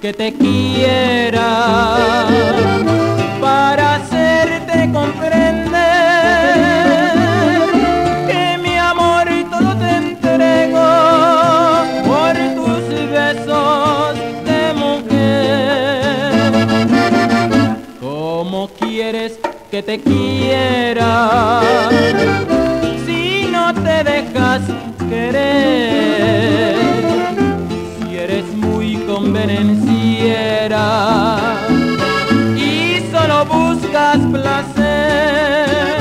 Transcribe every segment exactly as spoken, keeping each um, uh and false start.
que te quiera para hacerte comprender que mi amor todo te entrego por tus besos de mujer. ¿Cómo quieres que te quiera si no te dejas querer? Si eres muy convenenciera y solo buscas placer.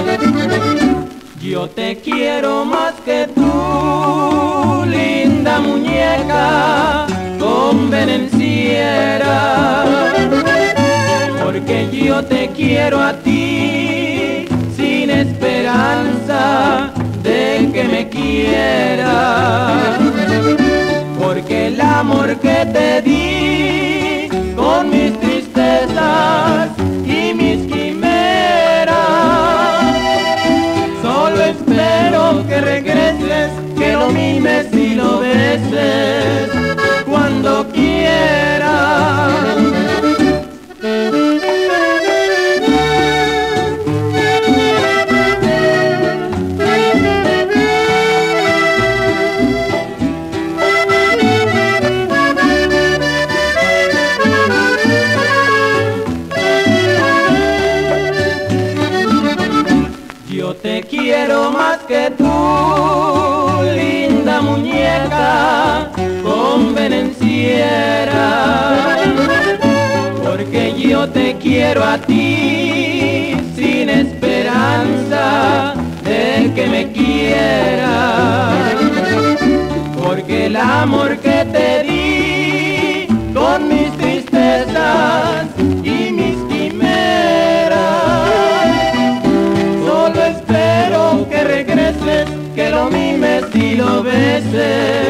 Yo te quiero más que tú, linda muñeca convenenciera, porque yo te quiero a ti sin esperanza de que me quieras, porque el amor que te di con mis tristezas y mis quimeras, solo espero que regreses, que lo mimes y lo beses cuando quieras. Yo te quiero más que tú, linda muñeca convenenciera, porque yo te quiero a ti sin esperanza de que me quieras, porque el amor que te di con mis tristezas y mis que regreses, que lo mimes y lo beses